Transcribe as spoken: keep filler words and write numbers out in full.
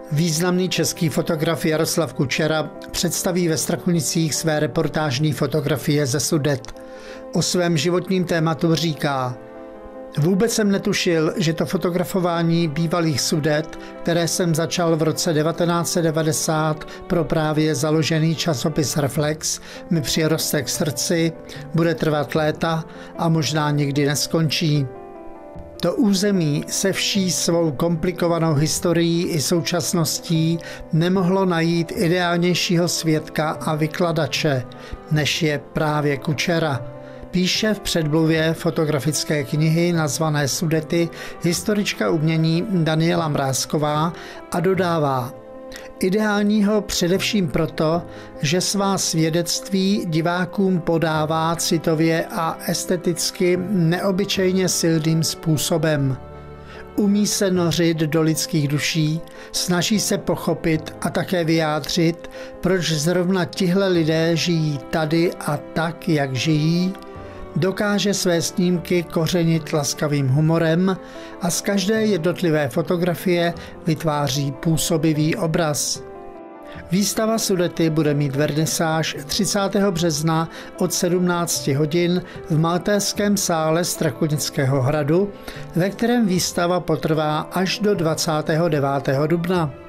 Významný český fotograf Jaroslav Kučera představí ve Strakonicích své reportážní fotografie ze Sudet. O svém životním tématu říká: Vůbec jsem netušil, že to fotografování bývalých Sudet, které jsem začal v roce devatenáct set devadesát pro právě založený časopis Reflex, mi přiroste k srdci, bude trvat léta a možná nikdy neskončí. To území se vší svou komplikovanou historií i současností nemohlo najít ideálnějšího svědka a vykladače, než je právě Kučera. Píše v předmluvě fotografické knihy nazvané Sudety historička umění Daniela Mrázková a dodává: Ideálního především proto, že svá svědectví divákům podává citově a esteticky neobyčejně silným způsobem. Umí se nořit do lidských duší, snaží se pochopit a také vyjádřit, proč zrovna tihle lidé žijí tady a tak, jak žijí, dokáže své snímky kořenit laskavým humorem a z každé jednotlivé fotografie vytváří působivý obraz. Výstava Sudety bude mít vernisáž třicátého března od sedmnácti hodin v Maltéském sále Strakonického hradu, ve kterém výstava potrvá až do dvacátého devátého dubna.